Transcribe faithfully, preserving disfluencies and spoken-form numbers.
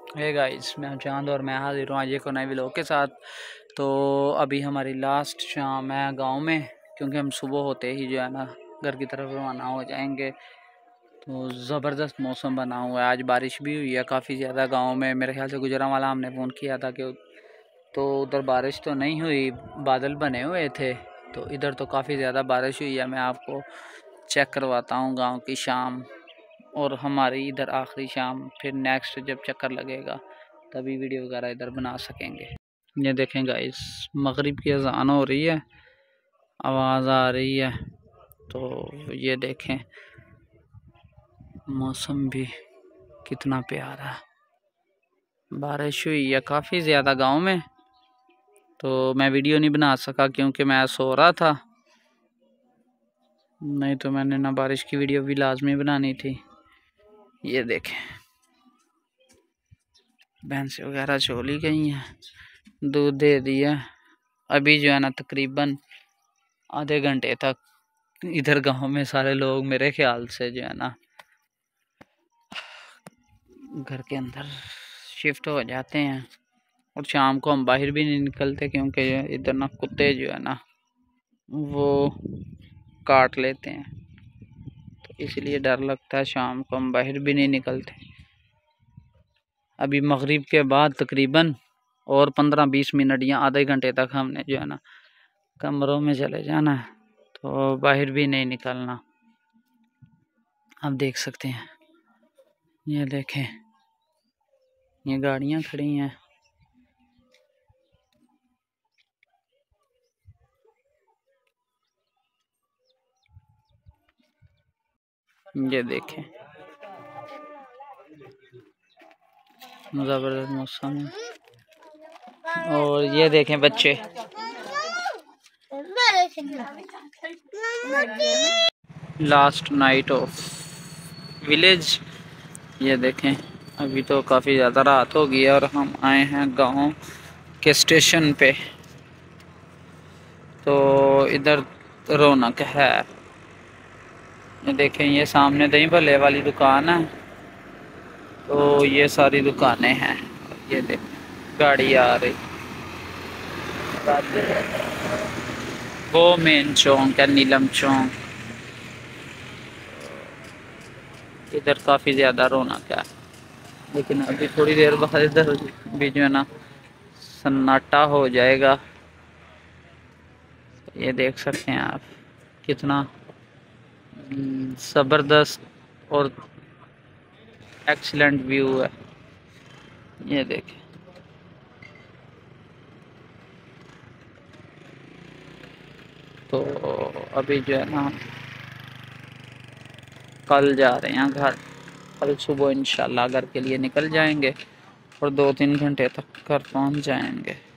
Hey guys, मैं चांद और मैं हाजिर हूँ आज एक नए व्लॉग के साथ। तो अभी हमारी लास्ट शाम है गांव में, क्योंकि हम सुबह होते ही जो है ना घर की तरफ रवाना हो जाएंगे। तो ज़बरदस्त मौसम बना हुआ है, आज बारिश भी हुई है काफ़ी ज़्यादा गांव में। मेरे ख्याल से गुजरांवाला हमने फ़ोन किया था कि तो उधर बारिश तो नहीं हुई, बादल बने हुए थे। तो इधर तो काफ़ी ज़्यादा बारिश हुई है। मैं आपको चेक करवाता हूँ गाँव की शाम और हमारी इधर आखिरी शाम। फिर नेक्स्ट जब चक्कर लगेगा तभी वीडियो वगैरह इधर बना सकेंगे। ये देखें गाइस, मगरिब की अज़ान हो रही है, आवाज़ आ रही है। तो ये देखें मौसम भी कितना प्यारा है, बारिश हुई है काफ़ी ज़्यादा गांव में। तो मैं वीडियो नहीं बना सका क्योंकि मैं सो रहा था, नहीं तो मैंने ना बारिश की वीडियो भी लाजमी बनानी थी। ये देखें भैंसें वगैरह छोली गई हैं, दूध दे दिया। अभी जो है ना तकरीबन आधे घंटे तक इधर गांव में सारे लोग मेरे ख्याल से जो है ना घर के अंदर शिफ्ट हो जाते हैं। और शाम को हम बाहर भी नहीं निकलते क्योंकि इधर ना कुत्ते जो है ना वो काट लेते हैं, तो इसलिए डर लगता है। शाम को हम बाहर भी नहीं निकलते। अभी मगरिब के बाद तकरीबन और पंद्रह बीस मिनट या आधे घंटे तक हमने जो है ना कमरों में चले जाना है, तो बाहर भी नहीं निकलना। आप देख सकते हैं, ये देखें ये गाड़ियां खड़ी हैं। ये देखें ज़बरदस्त मौसम है। और ये देखें बच्चे, लास्ट नाइट ऑफ विलेज। ये देखें अभी तो काफ़ी ज़्यादा रात हो गई है और हम आए हैं गांव के स्टेशन पे। तो इधर रौनक है। ये देखें ये सामने दही भल्ले वाली दुकान है, तो ये सारी दुकानें हैं। ये देखें गाड़ी आ रही, वो मेन चौक है नीलम चौक। इधर काफ़ी ज़्यादा रौनक है, लेकिन अभी थोड़ी देर बाद इधर भी जो है ना सन्नाटा हो जाएगा। ये देख सकते हैं आप कितना ज़बरदस्त और एक्सीलेंट व्यू है। ये देखें तो अभी जो है ना कल जा रहे हैं घर। कल सुबह इंशाल्लाह घर के लिए निकल जाएंगे और दो तीन घंटे तक घर पहुंच जाएंगे।